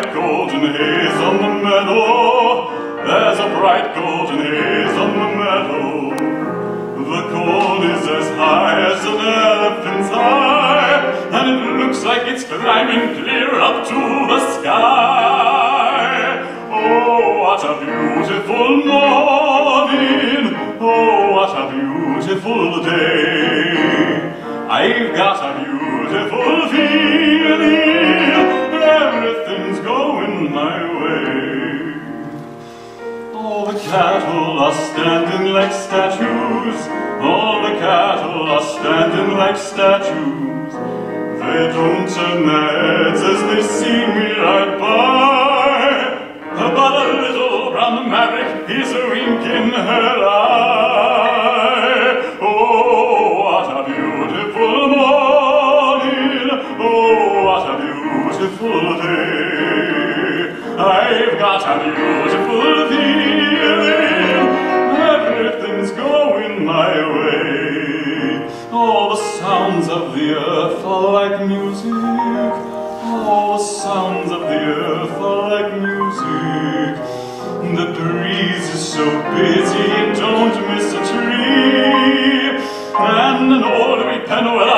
bright golden haze on the meadow. There's a bright golden haze on the meadow. The cold is as high as an elephant's eye, and it looks like it's climbing clear up to the sky. Oh, what a beautiful morning! Oh, what a beautiful day! I've got a beautiful feeling, everything's going my way. All the cattle are standing like statues, all the cattle are standing like statues. They don't turn their heads as they see me ride by, but a little brown maverick is a wink in her eye. Oh, what a beautiful morning! Oh, what a beautiful day! I've got a beautiful feeling, everything's going my way. All the sounds of the earth are like music, all the sounds of the earth are like music. The breeze is so busy it don't miss a tree, and an old whip and